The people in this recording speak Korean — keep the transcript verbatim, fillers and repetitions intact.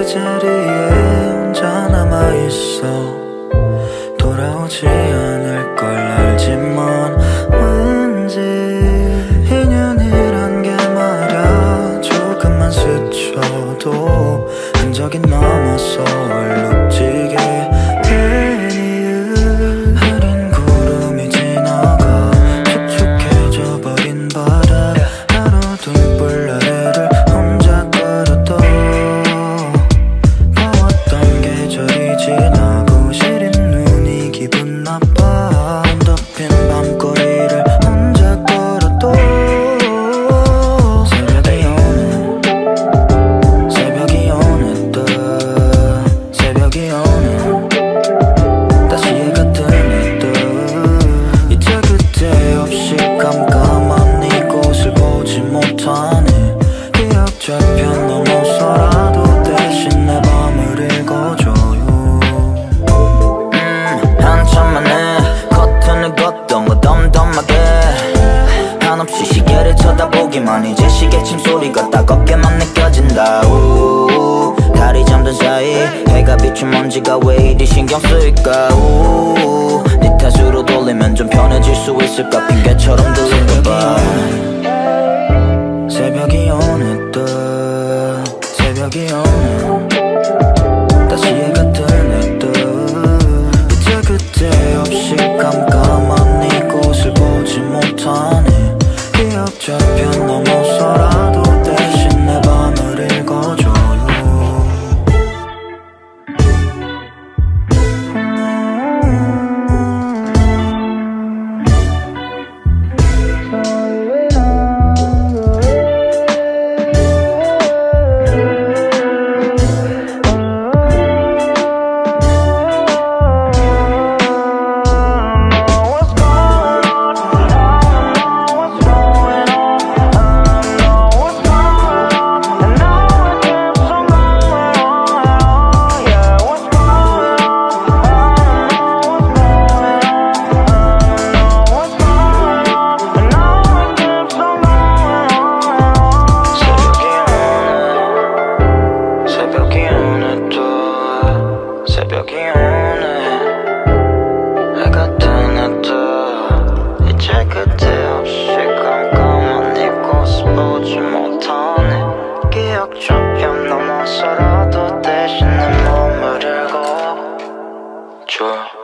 자리에 혼자 남아있어. 돌아오지 않을 걸 알지만 왠지 인연이란 게 말야 조금만 스쳐도 흔적이 남아서 얼룩지게 괜히 흐린 구름이 지나가 촉촉해져 버린 바다 하루 등불 아래를 혼자 걸어도 더웠던 계절이 지나고 시린 눈이 기분 나빠. 덮인 밤거리를 혼자 걸어도 새벽이 오네 새벽이 오네 또 새벽이 오네 다시 해가 뜨네 또 이제 그때 없이 깜깜한 이곳을 보지 못하네. 기억 저편 넘어서라도 대신 내 밤을 읽어줘요. 음 한참 만에 커튼을 걷던 거 덤덤하게 한없이 시계를 쳐다보기만 이제 시계침 소리가 따갑게만 느껴진다. 우 달이 잠든 사이 해가 비춘 먼지가 왜 이리 신경 쓰일까. 우 네 탓으로 돌리면 좀 편해질 수 있을까. 핑계처럼 들릴까봐. 새벽이 오네 또 새벽이 오네 다시 해가 뜨네 또 이제 그때 없이 깜깜한 이곳을 보지 못하네. 기억 저편 넘어서라도 대신 내 밤을 읽어줘요. 새벽이 오네 해가 뜨네 또 이제 그때 없이 깜깜한 이곳을 보지 못하네. 기억 저편 넘어서라도 대신 내 맘을 읽어줘.